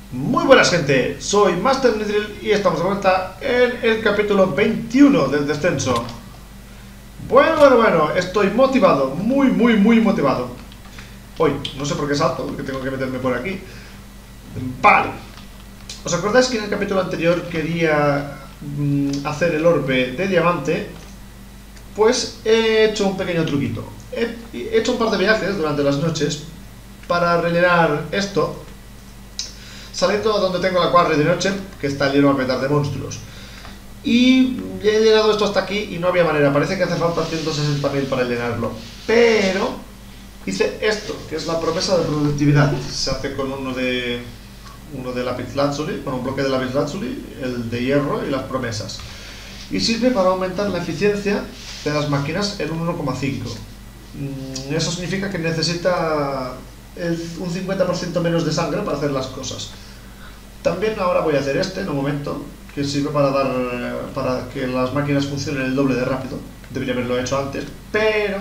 Muy buenas gente, soy Master Nidril y estamos de vuelta en el capítulo 21 del descenso. Bueno, estoy motivado, muy motivado. Hoy, no sé por qué salto, porque tengo que meterme por aquí. Vale. ¿Os acordáis que en el capítulo anterior quería hacer el orbe de diamante? Pues he hecho un pequeño truquito. He hecho un par de viajes durante las noches para rellenar esto, saliendo donde tengo la quarry de noche, que está lleno a petar de monstruos. Y he llegado esto hasta aquí y no había manera. Parece que hace falta 160.000 para llenarlo. Pero hice esto, que es la promesa de productividad. Se hace con uno de lapislázuli, con un bloque de lapislázuli, el de hierro y las promesas. Y sirve para aumentar la eficiencia de las máquinas en un 1,5. Eso significa que necesita un 50% menos de sangre para hacer las cosas. También ahora voy a hacer en un momento, que sirve para que las máquinas funcionen el doble de rápido. Debería haberlo hecho antes, pero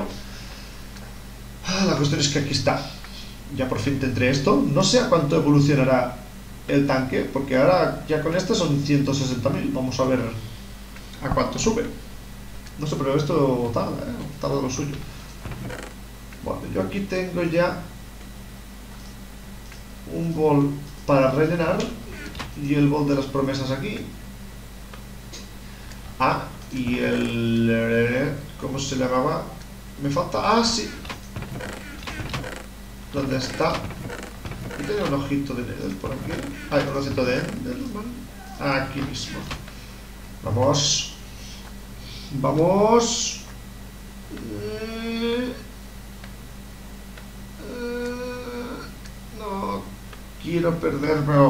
la cuestión es que aquí está. Ya por fin tendré esto. No sé a cuánto evolucionará el tanque, porque ahora ya con este son 160.000. Vamos a ver a cuánto sube. No sé, pero esto tarda lo suyo. Bueno, yo aquí tengo ya un bol para rellenar y el bol de las promesas aquí. Y ¿cómo se llamaba? Me falta... sí. ¿Dónde está? Aquí tenía un ojito de Nether por aquí. Un ojito de Enderman. Aquí mismo. Vamos. No quiero perderme.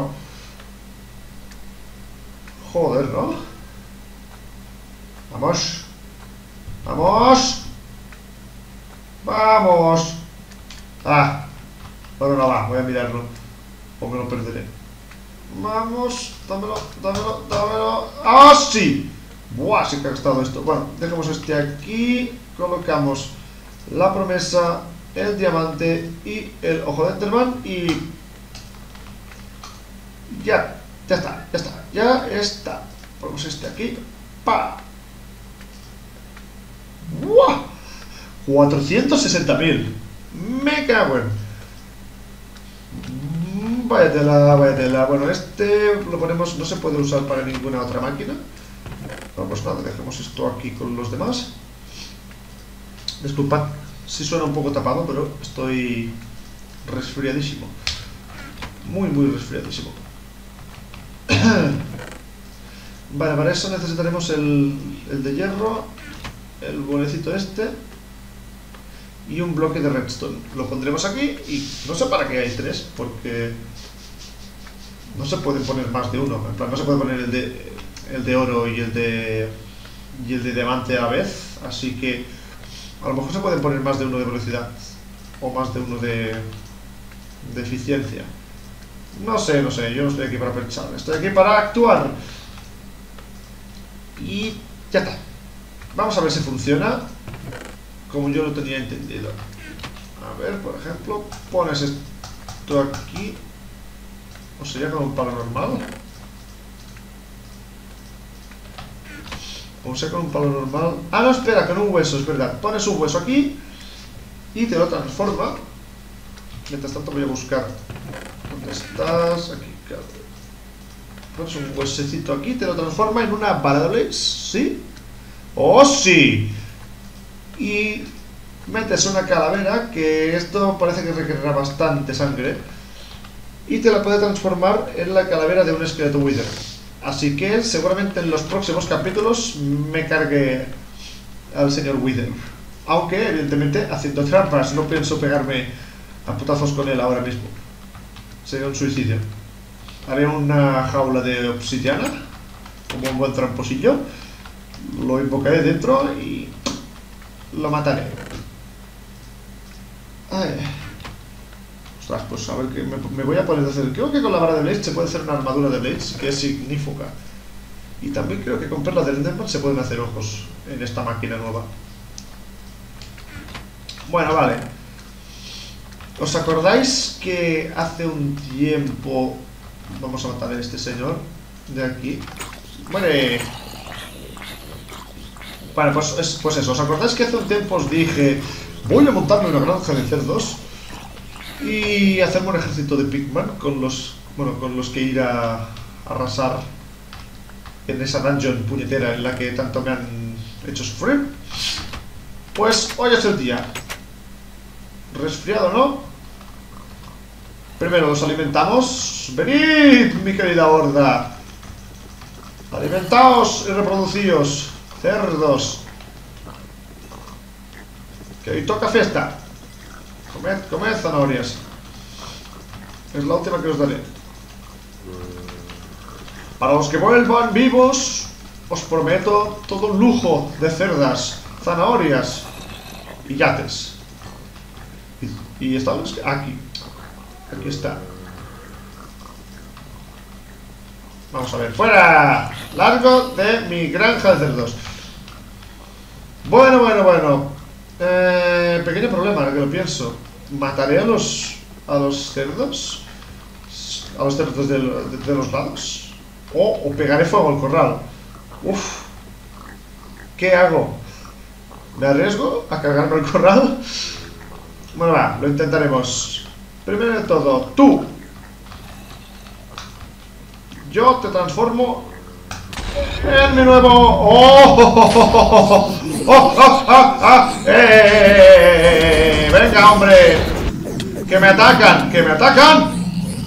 Joder, ¿no? Vamos. Bueno, no va, voy a mirarlo. O me lo perderé. Vamos, dámelo. ¡Sí! ¡Buah! Sí que ha gastado esto. Bueno, dejamos este aquí. Colocamos la promesa, el diamante y el ojo de Enderman. Y ya está. Ponemos este aquí. ¡Pa! ¡Buah! 460.000. Me cago en... Vaya tela. Bueno, lo ponemos, no se puede usar para ninguna otra máquina. No, pues nada, dejemos esto aquí con los demás. Disculpad si suena un poco tapado, pero estoy resfriadísimo. Muy resfriadísimo. Vale, para eso necesitaremos el de hierro, el bolecito y un bloque de redstone. Lo pondremos aquí y no sé para qué hay tres, porque no se pueden poner más de uno. En plan, no se puede poner el de oro y el de diamante a la vez, así que a lo mejor se pueden poner más de uno de velocidad o más de uno de eficiencia. No sé, yo no estoy aquí para pensar, estoy aquí para actuar. Y ya está. Vamos a ver si funciona como yo lo tenía entendido. A ver, por ejemplo, pones esto aquí. ¿O sería con un palo normal? O sea, con un palo normal. No, espera, con un hueso, es verdad. Pones un hueso aquí y te lo transforma. Mientras tanto voy a buscar. ¿Dónde estás? Aquí, claro. Pones un huesecito aquí, te lo transforma en una bala de blaze. ¿Sí? ¡Oh, sí! Y metes una calavera, que esto parece que requerirá bastante sangre, y te la puede transformar en la calavera de un esqueleto wither. Así que seguramente en los próximos capítulos me cargue al señor wither, aunque evidentemente haciendo trampas. No pienso pegarme a putazos con él ahora mismo, sería un suicidio. Haré una jaula de obsidiana como un buen tramposillo, lo invocaré dentro y lo mataré. Ostras, pues a ver, que me voy a poner a hacer. Creo que con la vara de Blaze se puede hacer una armadura de Blaze que es ignífuga. Y también creo que con perlas de Enderman se pueden hacer ojos en esta máquina nueva. Bueno, vale. ¿Os acordáis que hace un tiempo Vamos a matar a este señor de aquí. Muere. Vale, pues eso. ¿Os acordáis que hace un tiempo os dije voy a montarme una granja de cerdos y hacerme un ejército de pigman con los... Bueno, con los que ir a arrasar en esa dungeon puñetera en la que tanto me han hecho sufrir? Pues hoy es el día. Resfriado, ¿no? Primero los alimentamos. ¡Venid, mi querida horda! Alimentaos y reproducíos, cerdos. Que hoy toca fiesta. Comed zanahorias. Es la última que os daré. Para los que vuelvan vivos, os prometo todo un lujo de cerdas, zanahorias y yates. Y están aquí. Aquí está. Vamos a ver. ¡Fuera! Largo de mi granja de cerdos. Bueno. Pequeño problema, ahora que lo pienso. ¿Mataré a los cerdos? ¿A los cerdos de los lados? O pegaré fuego al corral. Uf. ¿Qué hago? ¿Me arriesgo a cargarme el corral? Bueno, va, lo intentaremos. Primero de todo, tú. Yo te transformo en mi nuevo... ¡Oh! ¡Venga, hombre! ¡Que me atacan! ¡Que me atacan!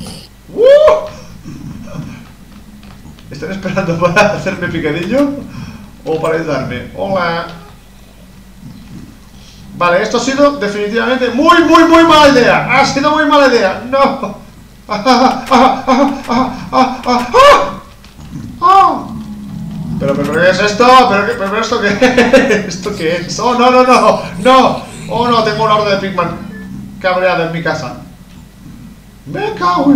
¿Están esperando para hacerme picadillo? ¿O para ayudarme? ¡Hola! Vale, esto ha sido definitivamente muy mala idea. Ha sido muy mala idea. ¡No! ¿Pero qué es esto? ¿Pero esto qué es? ¿Esto qué es? ¡Oh, no! ¡No! ¡Oh, no! Tengo una horda de pigman cabreada en mi casa. Me cago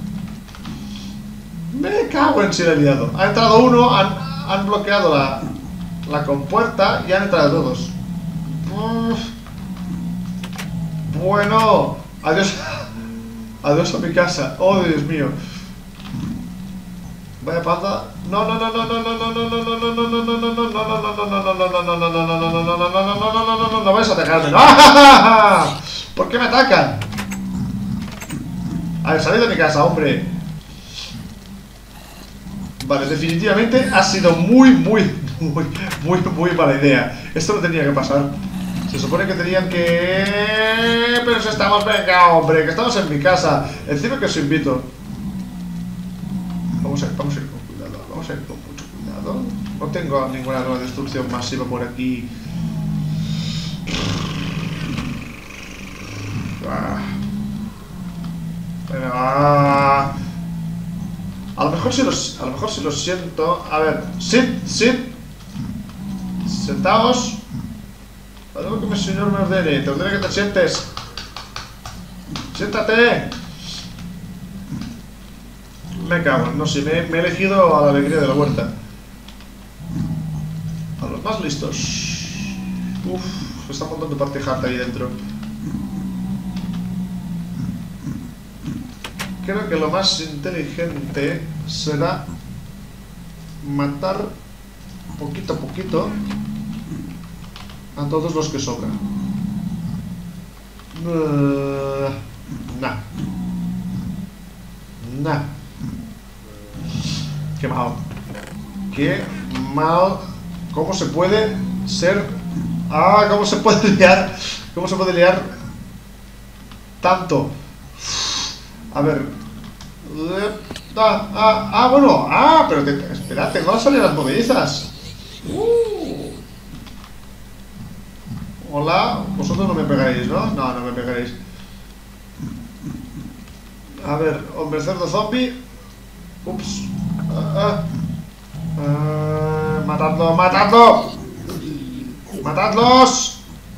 en si le he liado. Ha entrado uno, han bloqueado la compuerta y han entrado todos. Bueno, adiós a mi casa. Oh, Dios mío. Vaya pata. No. No vais a atacarme. ¿Por qué me atacan? A ver, salid de mi casa, hombre. Vale, definitivamente ha sido muy mala idea. Esto no tenía que pasar. Se supone que tenían que... Pero si estamos... Venga, hombre, que estamos en mi casa. Encima que os invito. Vamos a ir con cuidado. Vamos a ir con mucho cuidado. No tengo ninguna nueva destrucción masiva por aquí. Venga. A lo mejor si lo siento. A ver, sit. Sentaos. Algo que mi señor me ordene. Te ordene que te sientes. Siéntate. Me cago, no sé, me he elegido a la alegría de la huerta. A los más listos. Uff, se está montando parte harta ahí dentro. Creo que lo más inteligente será matar poquito a poquito a todos los que sobran. Nah. Qué mal. ¿Cómo se puede ser? ¿Cómo se puede liar? ¿Cómo se puede liar tanto? A ver. Bueno. Pero espérate, van a salir las movedizas. Hola, vosotros no me pegaréis, ¿no? No me pegaréis. A ver, hombre cerdo zombie. Ups. ¡Matadlos!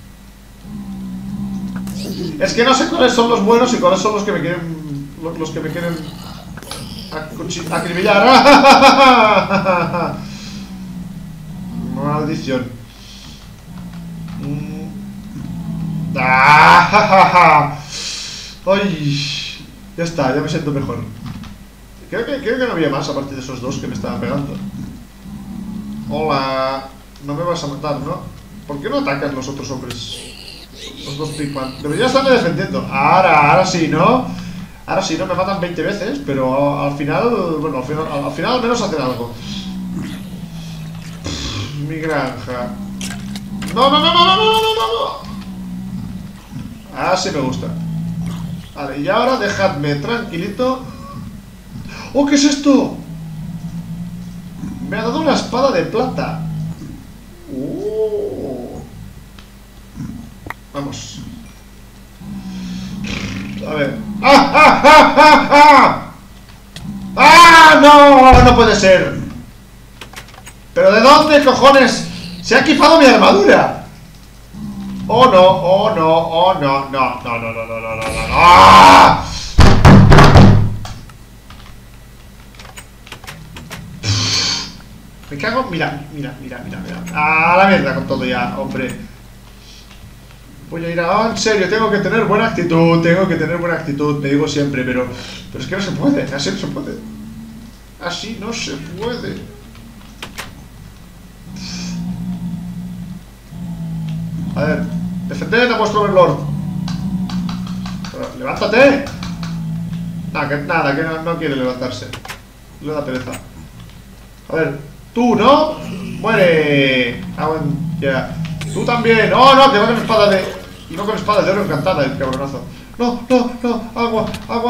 Es que no sé cuáles son los buenos y cuáles son los que me quieren... Los que me quieren... acribillar. Maldición. Ay, ya está, ya me siento mejor. Creo que no había más aparte de esos dos que me estaban pegando. Hola. No me vas a matar, ¿no? ¿Por qué no atacan los otros hombres? Los dos Pigman. Debería estarme defendiendo. Ahora sí, ¿no? Ahora sí, no me matan 20 veces, pero al final... Bueno, al final al menos hacen algo. Mi granja. ¡No, no, no, no, no, no, no, no! Ah, sí me gusta. Vale, y ahora dejadme tranquilito. ¡Oh, qué es esto! Me ha dado una espada de plata. Vamos. A ver. ¡Ah, ah, ah, ah, ah! ¡Ah, no! No puede ser. ¿Pero de dónde, cojones? Se ha equipado mi armadura. Oh, no, oh, no, oh, no, no, no, no, no, no, no, no, no. ¡Ah! Me cago, mira. A la mierda con todo ya, hombre. Voy a ir a... Oh, en serio, tengo que tener buena actitud, me digo siempre, pero es que no se puede, así no se puede. Así no se puede. A ver, defended a vuestro overlord. Pero, ¡levántate! Nada, que no quiere levantarse. Le da pereza. A ver, tú, ¿no? ¡Muere! Ya. Tú también. ¡Oh, no! Que va con espada de... Y no con espada de oro encantada, el cabronazo. No, agua,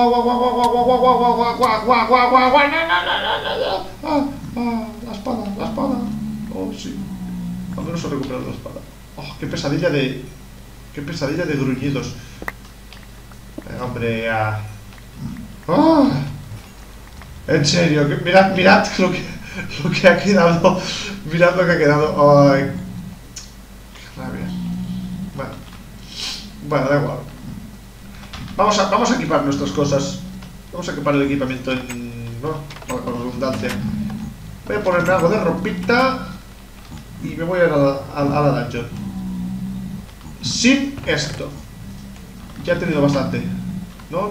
la espada. Oh, sí. Al menos he recuperado la espada. Oh, qué pesadilla de gruñidos. Hombre, oh, en serio, mirad lo que ha quedado. Mirad lo que ha quedado. Ay, qué rabia. Bueno, da igual. Vamos a equipar nuestras cosas. Vamos a equipar el equipamiento ¿no? Con redundancia. Voy a ponerme algo de ropita y me voy a ir a la dungeon. Sin esto. Ya he tenido bastante. No.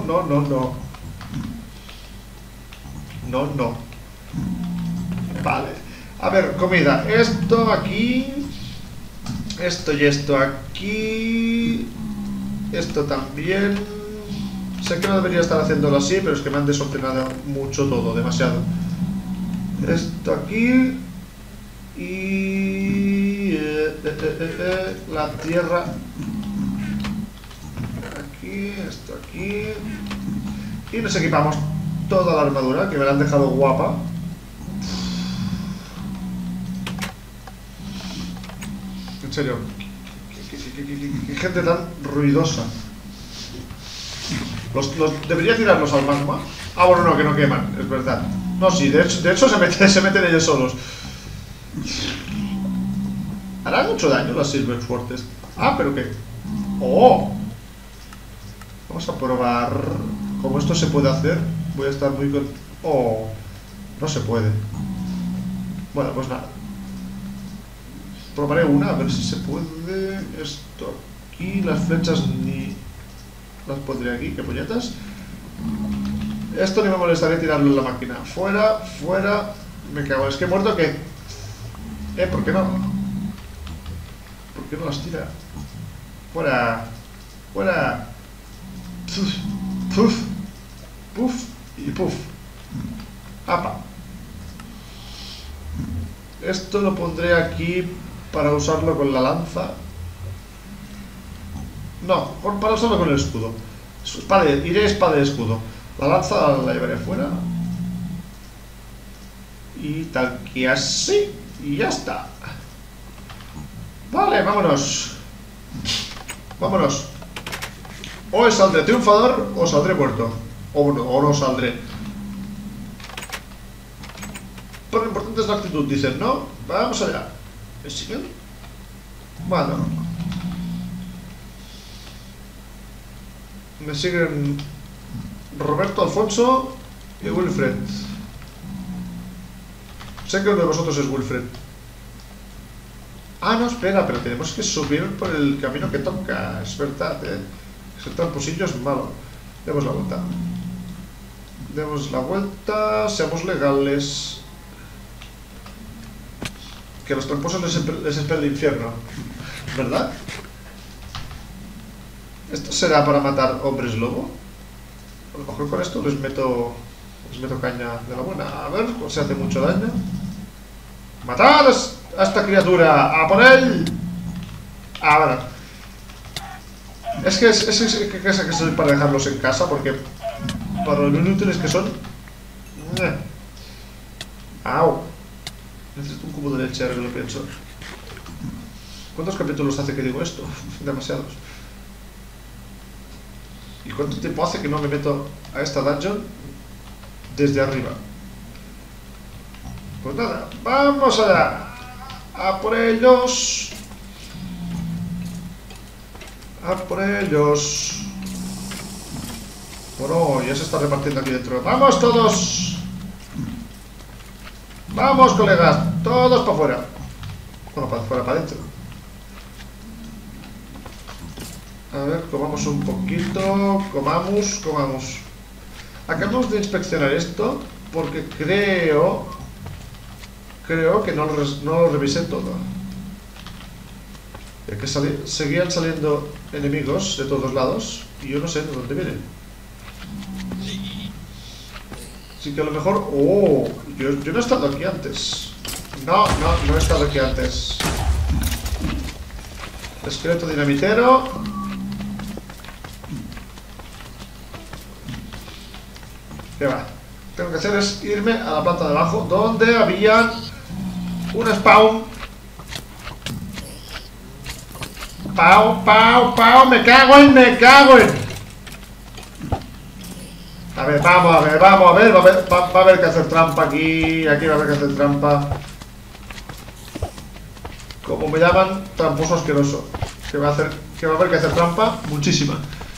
Vale. A ver, comida. Esto aquí. Esto y esto aquí. Esto también. Sé que no debería estar haciéndolo así, pero es que me han desordenado mucho todo, demasiado. Esto aquí. Y... la tierra. Aquí, esto aquí. Y nos equipamos toda la armadura, que me la han dejado guapa. En serio. Qué gente tan ruidosa. ¿Debería tirarlos al magma? Ah, bueno, no, que no queman, es verdad. No, sí, de hecho se meten ellos solos. ¿Harán mucho daño las Silver Swords? Ah, pero qué. ¡Oh! Vamos a probar. Como esto se puede hacer, voy a estar muy con... ¡Oh! No se puede. Bueno, pues nada. Probaré una, a ver si se puede. Esto aquí, las flechas ni las pondré aquí, que puñetas. Esto ni me molestaría tirarlo en la máquina. Fuera, fuera. Me cago, es que he muerto que... ¿por qué no? ¿Por qué no las tira? Fuera. Fuera. Puf. Puf. Y puf. Apa. Esto lo pondré aquí para usarlo con la lanza. No, para usarlo con el escudo. Iré espada y escudo. La lanza la llevaré fuera. Y tal que así. Y ya está. Vale, vámonos. Vámonos. O saldré triunfador o saldré muerto. O no saldré. Pero lo importante es la actitud, dicen, ¿no? Vamos allá. ¿Me siguen? Bueno. Me siguen Roberto, Alfonso y Wilfred. Sé que uno de vosotros es Wilfred. Ah, no, espera, pero tenemos que subir por el camino que toca. Es verdad, Ser tramposillo es malo. Demos la vuelta. Demos la vuelta, seamos legales. Que a los tramposos les espera el infierno, ¿verdad? ¿Esto será para matar hombres lobo? A lo mejor con esto les meto caña de la buena. A ver, se hace mucho daño. ¡Matad a esta criatura! ¡A por él! Ahora. Es que soy para dejarlos en casa, porque para lo inútiles que son. ¡Au! Necesito un cubo de leche, ahora que lo pienso. ¿Cuántos capítulos hace que digo esto? Demasiados. ¿Y cuánto tiempo hace que no me meto a esta dungeon desde arriba? Pues nada, vamos allá. A por ellos. A por ellos. Bueno, ya se está repartiendo aquí dentro. ¡Vamos todos! ¡Vamos, colegas! Todos para afuera. Bueno, para afuera, para adentro. A ver, comamos un poquito. Comamos. Acabamos de inspeccionar esto porque creo que no lo revisé todo. Que seguían saliendo enemigos de todos lados y yo no sé de dónde vienen. Así que a lo mejor... ¡Oh! Yo no he estado aquí antes. No he estado aquí antes. Esqueleto dinamitero. ¿Qué va? Tengo que hacer es irme a la planta de abajo, donde había un spawn. ¡Pau! ¡Me cago en! A ver, vamos a ver. Va a haber que hacer trampa aquí. Aquí va a haber que hacer trampa. Como me llaman, tramposo asqueroso. Que va a haber que hacer trampa. Muchísima.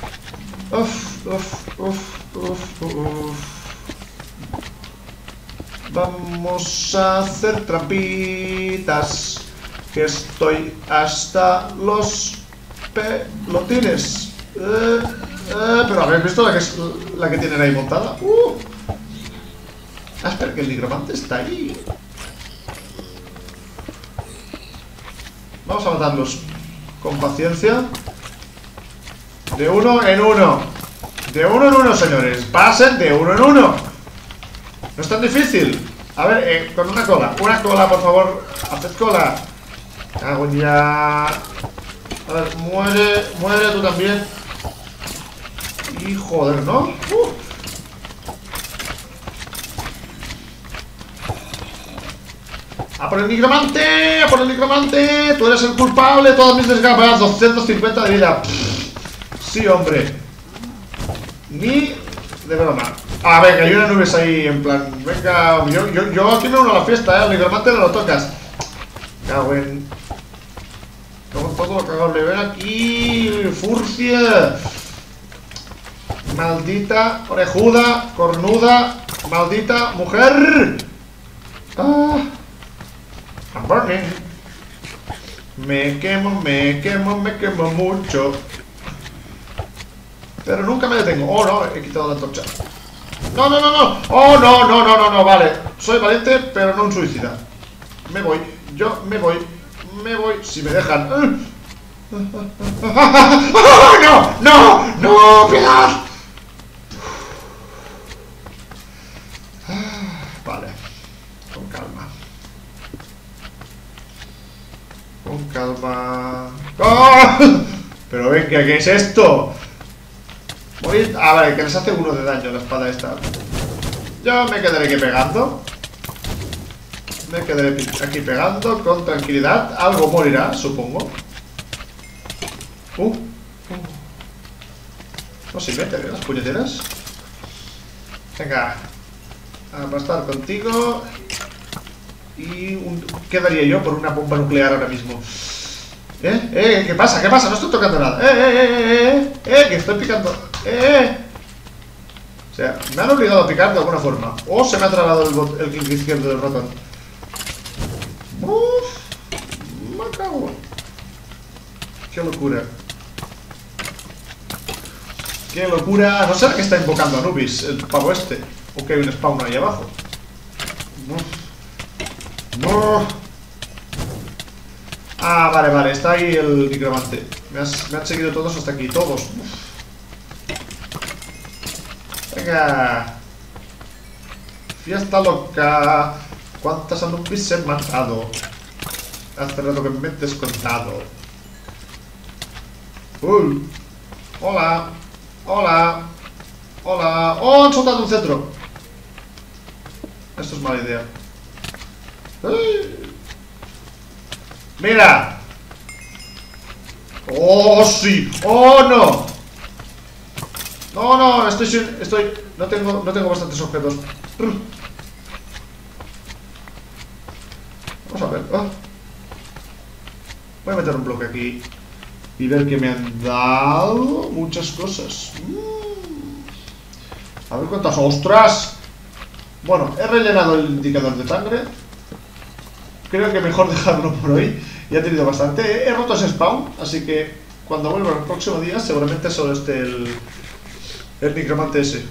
Vamos a hacer trampitas. Que estoy hasta los pelotines. Pero habéis visto la que tienen ahí montada. Espera, que el nigromante está ahí. Vamos a matarlos con paciencia. De uno en uno. De uno en uno, señores. Pasen de uno en uno. No es tan difícil. A ver, con una cola. Una cola, por favor. Haced cola. Cago ya. A ver, muere tú también. Y joder, ¿no? ¡A por el nigromante! ¡A por el nigromante! ¡Tú eres el culpable! Todas mis desgracias. 250 de vida. Sí, hombre. Ni de broma. A ver, que hay unas nubes ahí en plan. Venga, yo aquí me uno a la fiesta, el nigromante no lo tocas. Cago en. Todo lo cagable. Ven aquí, furcia. Maldita, orejuda, cornuda, maldita mujer. I'm burning. Me quemo mucho. Pero nunca me detengo. Oh, no, he quitado la antorcha. No. Oh, no, vale. Soy valiente, pero no un suicida. Me voy, me voy. Si me dejan. ¡No! ¡Piedad! Vale. Con calma. ¡Oh! Pero venga, ¿qué es esto? Morir. Ah, vale, que les hace uno de daño la espada esta. Yo me quedaré aquí pegando. Me quedaré aquí pegando con tranquilidad. Algo morirá, supongo. No se meten, las puñeteras. Venga. A aplastar contigo. Y ¿qué daría yo por una bomba nuclear ahora mismo? ¿Qué pasa? No estoy tocando nada. Que estoy picando. O sea, me han obligado a picar de alguna forma. O se me ha trabado el clic izquierdo del ratón. Me cago. Qué locura. Qué locura. ¿No será que está invocando a Anubis, el pavo este? ¿O que hay un spawn ahí abajo? No. Ah, vale, está ahí el nigromante. Me han seguido todos hasta aquí, todos. Venga. Fiesta loca. ¿Cuántas zombies he matado? Hace rato que me he descontado. Hola. Hola. Hola. ¡Oh, han soltado un centro! Esto es mala idea. ¡Mira! ¡Oh, sí! ¡Oh, no! No, estoy... No tengo bastantes objetos. Vamos a ver. Voy a meter un bloque aquí y ver que me han dado muchas cosas. A ver cuántas... ¡Ostras! Bueno, he rellenado el indicador de sangre. Creo que mejor dejarlo por hoy. Ya he tenido bastante. He roto ese spawn, así que cuando vuelva el próximo día seguramente solo esté el nigromante ese.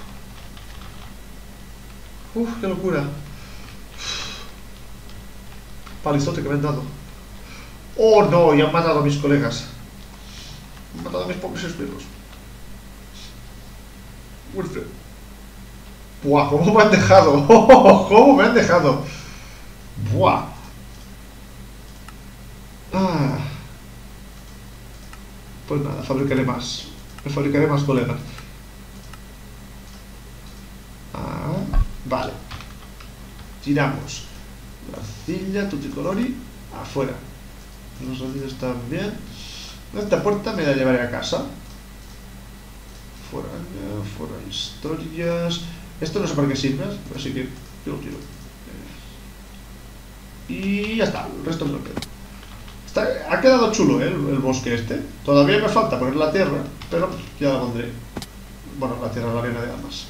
Qué locura. Palizote que me han dado. Oh no, ya han matado a mis colegas. Han matado a mis pobres espíritus. Wilfred. Buah, cómo me han dejado. Cómo me han dejado. Buah. Pues nada, fabricaré más. Me fabricaré más colegas. Vale. Tiramos la arcilla, tuticolori, afuera. Los rodillos también. Esta puerta me la llevaré a casa. Fuera historias. Esto no sé para qué sirve, así que yo lo tiro. Y ya está, el resto me lo quedo. Ha quedado chulo, el bosque este. Todavía me falta poner la tierra, pero ya la pondré. Bueno, la tierra, la arena de armas.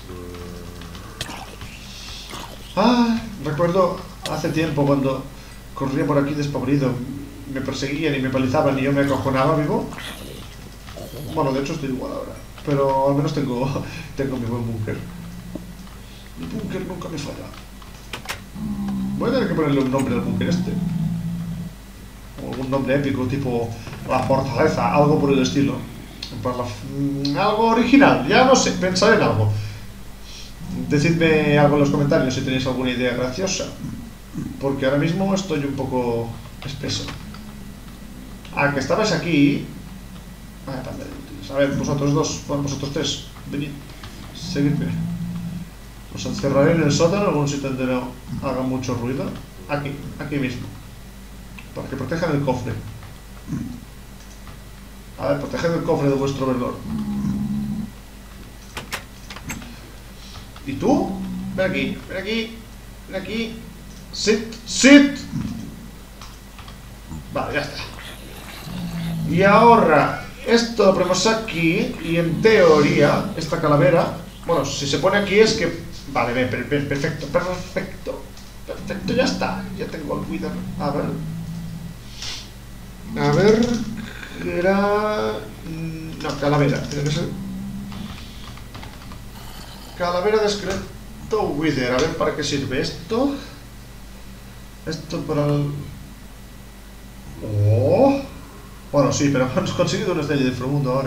Recuerdo hace tiempo cuando corría por aquí despavorido. Me perseguían y me palizaban y yo me acojonaba vivo. Bueno, de hecho estoy igual ahora. Pero al menos tengo mi buen búnker. Mi búnker nunca me falla. Voy a tener que ponerle un nombre al búnker este. O algún nombre épico, tipo la fortaleza, algo por el estilo. Algo original, ya no sé, pensaré en algo. Decidme algo en los comentarios si tenéis alguna idea graciosa. Porque ahora mismo estoy un poco espeso. Que estabais aquí. A ver, vosotros dos, bueno, vosotros tres, venid, seguidme. Os encerraré en el sótano, en algún sitio donde no haga mucho ruido. Aquí mismo. Para que protejan el cofre. A ver, proteged el cofre de vuestro verdor. ¿Y tú? Ven aquí, ven aquí, ven aquí. Sit. Vale, ya está. Y ahora, esto lo ponemos aquí. Y en teoría, esta calavera, bueno, si se pone aquí es que... Vale, perfecto, ya está. Ya tengo el cuidado. A ver, era... No, calavera, tiene que ser... Calavera de esqueleto Wither. A ver para qué sirve esto. Esto para el... ¡Oh! Bueno, sí, pero hemos conseguido una estrella de inframundo ahora.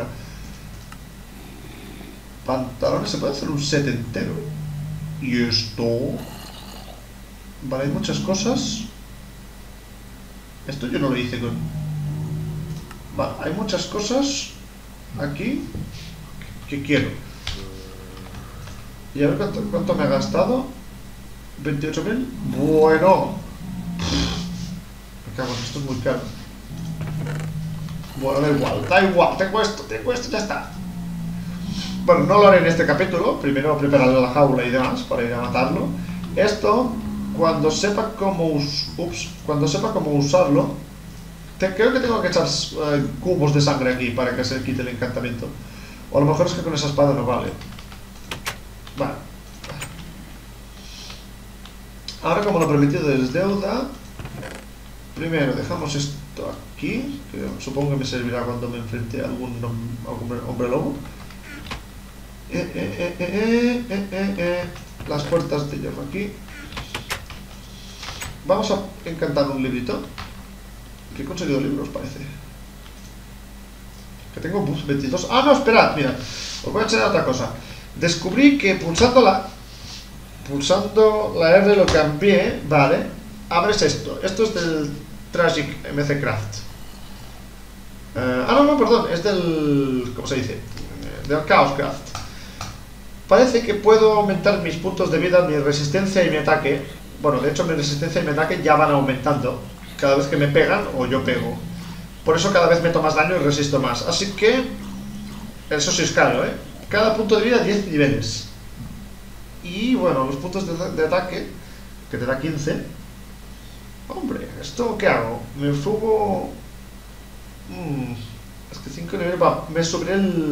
Pantalones, se puede hacer un set entero. Y esto... Vale, hay muchas cosas. Esto yo no lo hice con... Vale, hay muchas cosas aquí que quiero. Y a ver cuánto me ha gastado. 28.000. Bueno. Me cago en esto, es muy caro. Bueno, da igual, tengo esto, ya está. Bueno, no lo haré en este capítulo. Primero prepararé la jaula y demás para ir a matarlo. Esto, cuando sepa cómo usarlo, creo que tengo que echar cubos de sangre aquí para que se quite el encantamiento. O a lo mejor es que con esa espada no vale. Vale. Ahora, como lo prometido es deuda, primero dejamos esto aquí, que supongo que me servirá cuando me enfrente a algún hombre lobo. las puertas de hierro aquí. Vamos a encantar un librito. Que he conseguido libros, parece. Que tengo 22. Ah, no, esperad, mira. Os voy a enseñar otra cosa. Descubrí que pulsando la R lo cambié, vale. Abres esto. Esto es del Tragic MC Craft. No, perdón. Es del... ¿cómo se dice? Del Chaos Craft. Parece que puedo aumentar mis puntos de vida, mi resistencia y mi ataque. Bueno, de hecho mi resistencia y mi ataque ya van aumentando cada vez que me pegan o yo pego. Por eso cada vez meto más daño y resisto más. Así que... eso sí es caro, ¿eh? Cada punto de vida 10 niveles. Y bueno, los puntos de ataque, que te da 15. Hombre, ¿esto qué hago? Me subo... es que 5 niveles... me subiré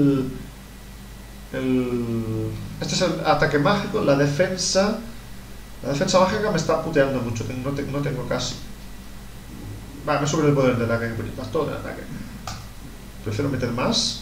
este es el ataque mágico, la defensa... La defensa mágica me está puteando mucho, no tengo casi. Me sube el poder de ataque, todo el ataque. Prefiero meter más.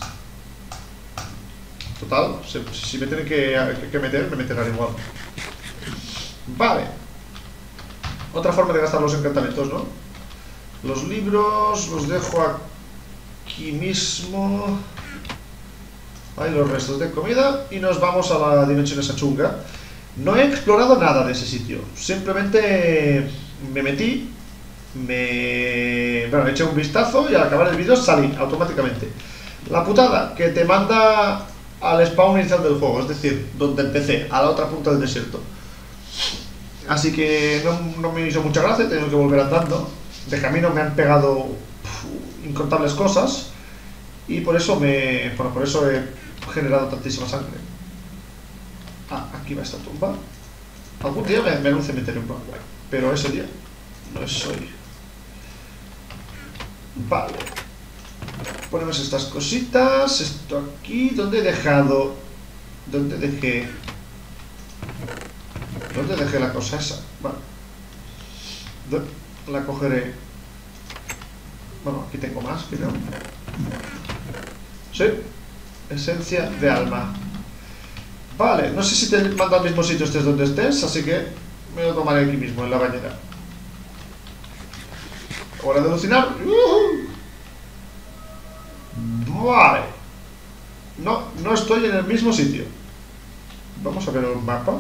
Total, si me tienen que meter, me meterán igual. Vale. Otra forma de gastar los encantamientos, ¿no? Los libros los dejo aquí mismo. Ahí los restos de comida. Y nos vamos a la dimensión esa chunga. No he explorado nada de ese sitio. Simplemente me metí. Bueno, eché un vistazo y al acabar el vídeo salí automáticamente. La putada, que te manda al spawn inicial del juego, es decir, donde empecé, a la otra punta del desierto. Así que no me hizo mucha gracia, tengo que volver andando. De camino me han pegado incontables cosas y por eso por eso he generado tantísima sangre. Aquí va esta tumba. Algún día me anuncie meter un Black White, pero ese día no es hoy. Vale. Ponemos estas cositas. Esto aquí. ¿Dónde he dejado? ¿Dónde dejé la cosa esa? Vale. La cogeré. Bueno, aquí tengo más, creo. Sí. Esencia de alma. Vale, no sé si te manda al mismo sitio estés donde estés, así que me lo tomaré aquí mismo, en la bañera. Hora de alucinar. Vale. No estoy en el mismo sitio. Vamos a ver el mapa.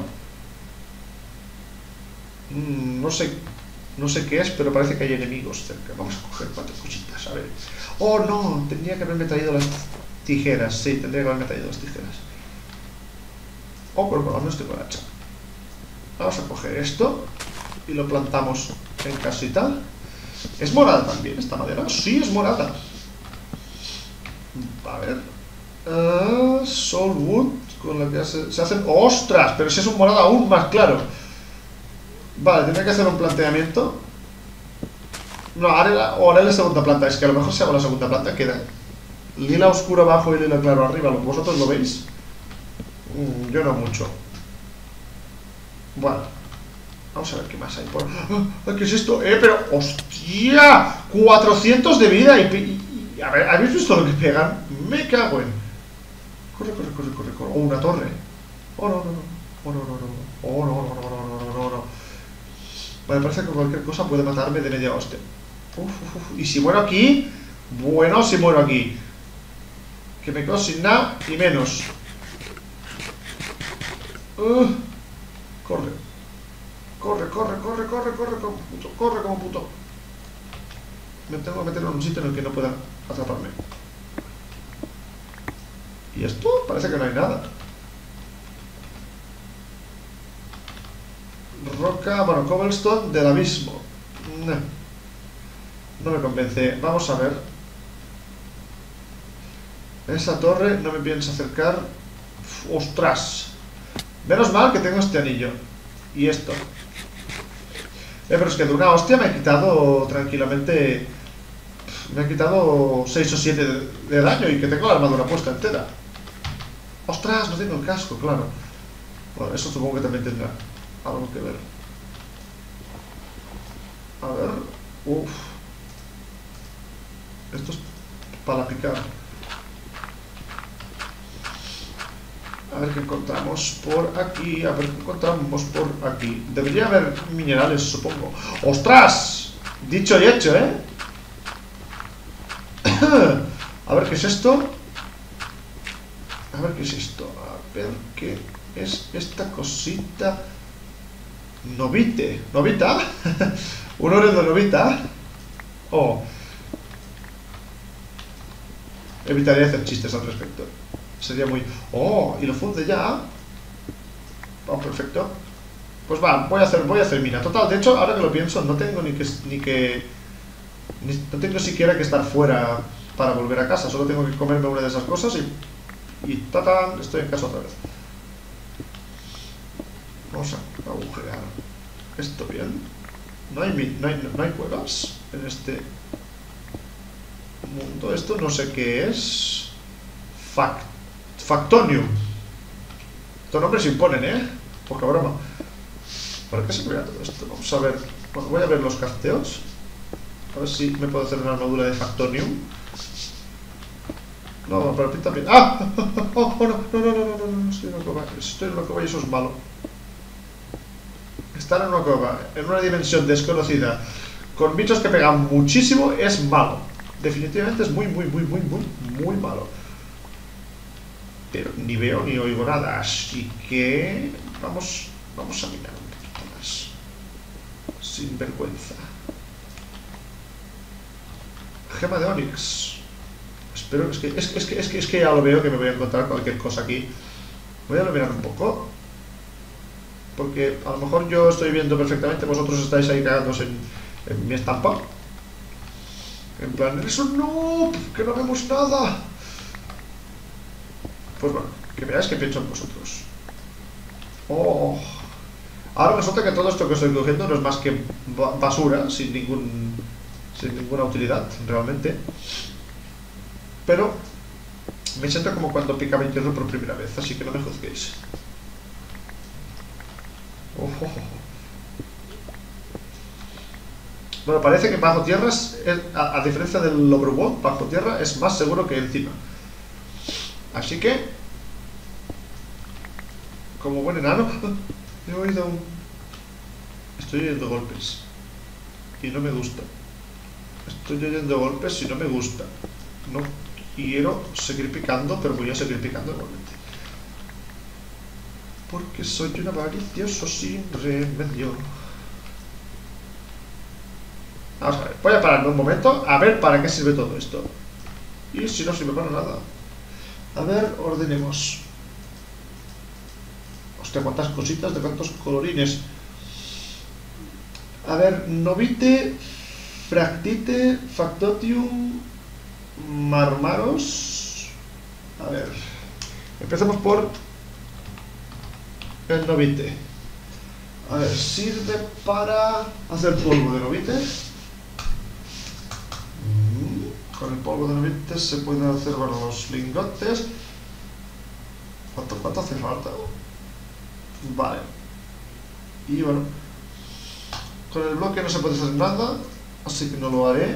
No sé qué es, pero parece que hay enemigos cerca. Vamos a coger 4 cositas, a ver. Oh, no, tendría que haberme traído las tijeras. Sí, tendría que haberme traído las tijeras. Oh, pero por lo menos tengo la hacha. Vamos a coger esto y lo plantamos en casita. ¿Es morada también esta madera? Sí, es morada. A ver. Soulwood, con la que se hacen... ¡Ostras! Pero si es un morado aún más claro. Vale, tendré que hacer un planteamiento. No, haré la segunda planta. Es que a lo mejor si hago la segunda planta queda lila oscuro abajo y lila claro arriba. ¿Vosotros lo veis? Yo no mucho. Bueno, vamos a ver qué más hay por... ¿Qué es esto? Pero... ¡Hostia! 400 de vida y a ver, ¿habéis visto lo que pegan? Me cago en... Corre. Oh, una torre. Oh, no. Oh, no. Vale, parece que cualquier cosa puede matarme de media hostia. Y si muero aquí... Bueno, si muero aquí. Que me quedo sin nada y menos. Corre como puto. Me tengo que meter en un sitio en el que no puedan atraparme. ¿Y esto? Parece que no hay nada. Roca, bueno, cobblestone del abismo. No me convence. Vamos a ver. Esa torre no me piensa acercar. ¡Ostras! Menos mal que tengo este anillo. Y esto. Pero es que de una hostia me he quitado tranquilamente... Me ha quitado 6 o 7 de daño y que tengo la armadura puesta entera. ¡Ostras! No tengo el casco, claro. Bueno, eso supongo que también tendrá algo que ver. A ver... Esto es para picar. A ver qué encontramos por aquí. A ver qué encontramos por aquí. Debería haber minerales, supongo. ¡Ostras! Dicho y hecho, ¿eh? A ver qué es esto. A ver qué es esto. A ver qué es esta cosita. Novite. ¿Novita? Un oro de novita. Oh. Evitaría hacer chistes al respecto. Sería muy... Oh, y lo funde ya. Oh, perfecto. Pues va, voy a hacer mina. Total, de hecho, ahora que lo pienso, no tengo no tengo siquiera que estar fuera para volver a casa. Solo tengo que comerme una de esas cosas y ¡tatán! Estoy en casa otra vez. Vamos a agujerear esto bien. No hay cuevas en este mundo. Esto no sé qué es. Factonium. Estos nombres se imponen, ¿eh? Poca broma. ¿Para qué se crea todo esto? Vamos a ver. Bueno, voy a ver los casteos. A ver si me puedo hacer una armadura de Factonium. No, para ti también. ¡Ah! ¡Oh, no! Estoy en una cueva. Estoy en una cueva y eso es malo. Estar en una cueva, en una dimensión desconocida, con bichos que pegan muchísimo, es malo. Definitivamente es muy malo. Pero ni veo ni oigo nada, así que vamos a mirar un poquito más. Sin vergüenza. Gema de Onix. Espero que es que ya lo veo que me voy a encontrar cualquier cosa aquí. Voy a mirar un poco. Porque a lo mejor yo estoy viendo perfectamente, vosotros estáis ahí cagándose en mi estampa. En plan, ¡eres un noob! ¡Que no vemos nada! Pues bueno, que veáis que pienso en vosotros. ¡Oh! Ahora resulta que todo esto que estoy cogiendo no es más que basura, sin ninguna utilidad, realmente. Pero me siento como cuando picaba el hierro por primera vez, así que no me juzguéis. Bueno, parece que bajo tierra, a diferencia del Overworld, bajo tierra es más seguro que encima. Así que, como buen enano, estoy oyendo golpes. Y no me gusta. Estoy oyendo golpes y no me gusta. No quiero seguir picando, pero voy a seguir picando igualmente. Porque soy un avaricioso sin remedio. Vamos a ver, voy a pararme un momento a ver para qué sirve todo esto. Y si no sirve para nada. A ver, ordenemos. Hostia, cuántas cositas de cuántos colorines. A ver, novite, fractite, factotium, marmaros. A ver, empecemos por el novite. A ver, sirve para hacer polvo de novite. Con el polvo de novite se pueden hacer, bueno, los lingotes. ¿Cuánto hace falta? Vale. Y bueno, con el bloque no se puede hacer nada, así que no lo haré.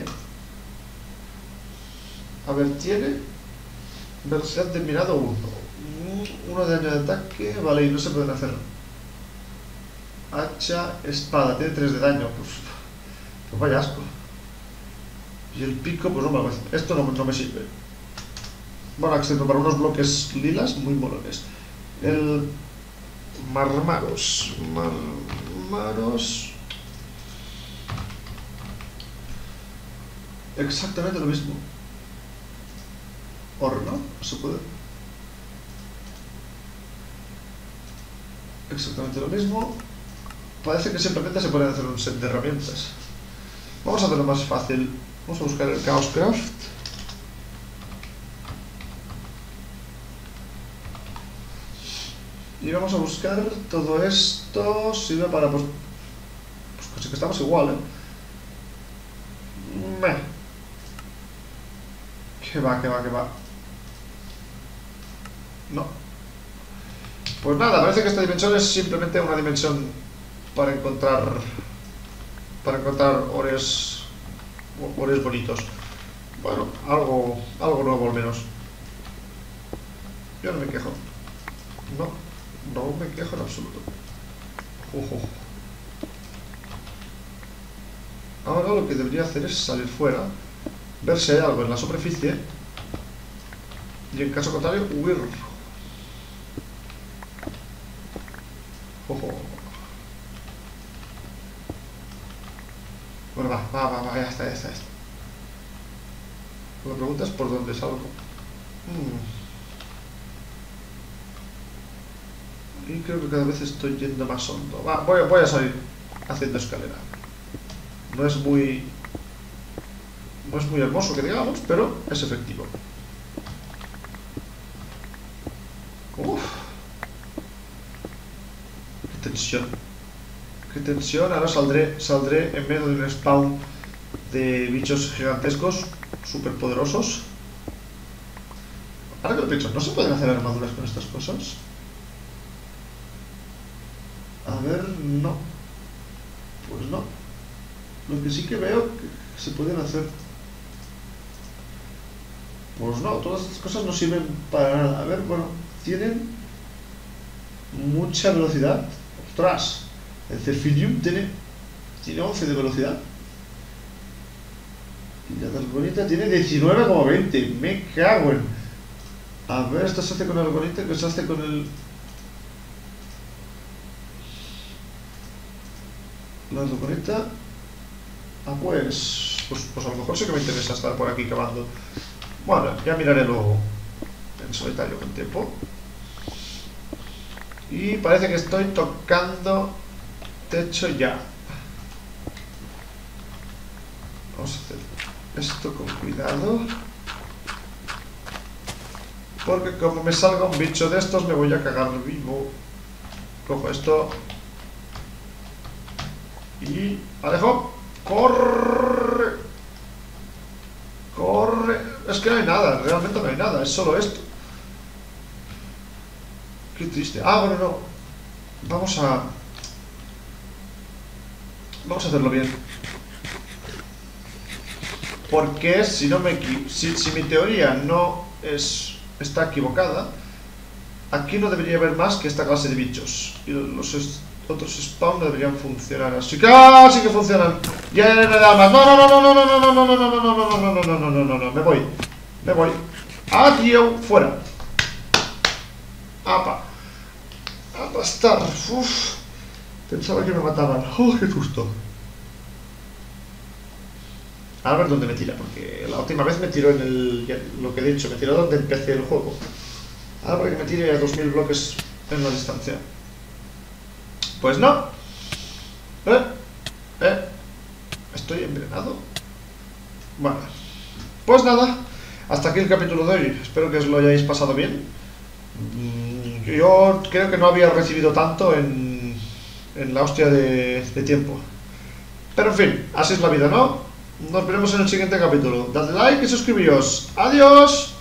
A ver, tiene velocidad de mirado 1. 1 de daño de ataque, vale, y no se pueden hacer. Hacha, espada, tiene 3 de daño, pues vaya asco. Y el pico, pues no me esto no me sirve. Bueno, excepto para unos bloques lilas muy molones. El marmaros. Exactamente lo mismo. Horno, se puede. Exactamente lo mismo. Parece que simplemente se pueden hacer un set de herramientas. Vamos a hacerlo más fácil. Vamos a buscar el Chaos Craft. Y vamos a buscar todo esto. Sirve para, pues casi que estamos igual, ¿eh? Que va. No. Pues nada, parece que esta dimensión es simplemente una dimensión para encontrar ores bonitos. Bueno, algo nuevo al menos. Yo no me quejo. No, no me quejo en absoluto. Ojo. Ahora lo que debería hacer es salir fuera, ver si hay algo en la superficie y en caso contrario huir. Ojo. Bueno, va, ya está. La pregunta es por dónde salgo. Y creo que cada vez estoy yendo más hondo. Va, voy a salir haciendo escalera. No es muy hermoso que digamos, pero es efectivo. Uf. Qué tensión. Ahora saldré en medio de un spawn de bichos gigantescos, super poderosos. Ahora que lo pienso, ¿no se pueden hacer armaduras con estas cosas? A ver, no. Pues no. Lo que sí que veo que se pueden hacer. Pues no, todas estas cosas no sirven para nada. A ver, bueno, tienen mucha velocidad. ¡Ostras! El Zephyrium tiene 11 de velocidad. Y la Argonita tiene 19,20. Me cago en. A ver, esto se hace con Argonita, que se hace con el. La Argonita. Ah, pues a lo mejor sí que me interesa estar por aquí cavando. Bueno, ya miraré luego en solitario con tiempo. Y parece que estoy tocando techo ya. Vamos a hacer esto con cuidado. Porque como me salga un bicho de estos me voy a cagar vivo. Cojo esto. Y... ¡Alejo! ¡Corre! ¡Corre! Es que no hay nada, realmente no hay nada, es solo esto. Qué triste. Ah, bueno, no. Vamos a hacerlo bien. Porque si mi teoría no está equivocada, aquí no debería haber más que esta clase de bichos. Y los otros spawn no deberían funcionar. Así que ¡ah! Sí que funcionan. Ya más. No. Me voy. Adiós. Fuera. Apa. Aplastar. Uf. Pensaba que me mataban. ¡Oh, qué susto! A ver dónde me tira, porque la última vez me tiró lo que he dicho, me tiró donde empecé el juego. Ahora para que me tire a 2000 bloques en la distancia. Pues no. ¿Estoy envenenado? Bueno. Pues nada. Hasta aquí el capítulo de hoy. Espero que os lo hayáis pasado bien. Yo creo que no había recibido tanto en la hostia de tiempo. Pero en fin, así es la vida, ¿no? Nos veremos en el siguiente capítulo. Dadle like y suscribíos. ¡Adiós!